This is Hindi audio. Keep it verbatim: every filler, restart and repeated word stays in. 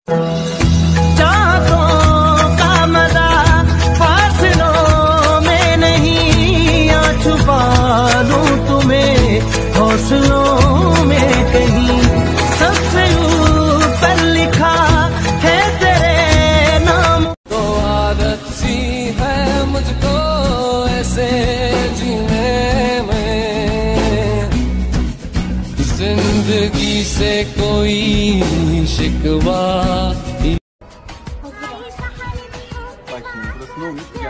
चाहतों का मजा फासलों में नहीं, आ छुपा लूं तुम्हें हौसलों में कहीं। सबसे ऊपर लिखा है तेरे नाम। तो आदत सी है मुझको ऐसे जीने में, जिंदगी से कोई शिकवा। Bak şimdi burası ne olmuş?